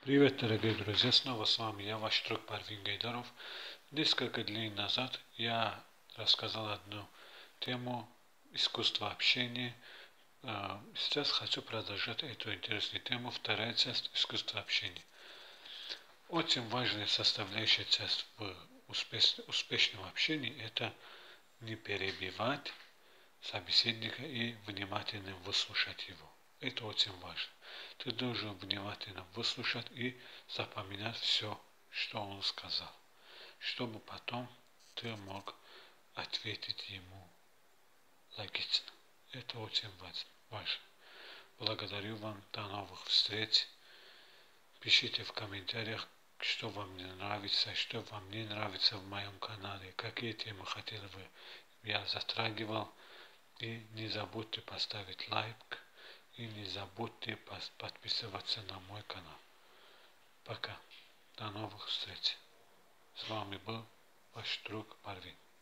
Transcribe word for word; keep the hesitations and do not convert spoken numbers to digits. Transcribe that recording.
Привет, дорогие друзья, снова с вами я, ваш друг Парвин Гайдаров. Несколько дней назад я рассказал одну тему искусства общения. Сейчас хочу продолжать эту интересную тему, вторая часть искусства общения. Очень важная составляющая часть в успеш, успешном общении – это не перебивать собеседника и внимательно выслушать его. Это очень важно. Ты должен внимательно выслушать и запоминать все, что он сказал, чтобы потом ты мог ответить ему логично. Это очень важно. Благодарю вам. До новых встреч. Пишите в комментариях, что вам не нравится, что вам не нравится в моем канале, какие темы хотели бы я затрагивал. И не забудьте поставить лайк. И не забудьте подписываться на мой канал. Пока. До новых встреч. С вами был ваш друг Парвин.